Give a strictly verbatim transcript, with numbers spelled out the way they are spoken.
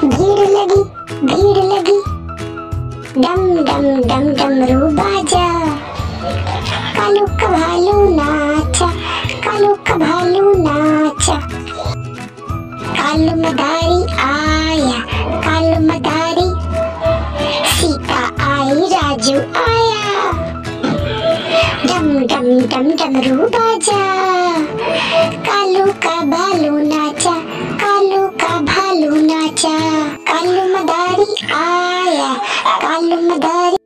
भीड़ लगी भीड़ लगी, डम डम डम डमरू बाजा, कालू का भालू नाचा, कालू का भालू नाचा। कालू मदारी आया, कालू मदारी, सीता आई राजू आया, डम डम डम डमरू बाजा, कालू का भालू नाचा, कालू का भालू नाचा। कालू मदारी आया, कालू मदारी।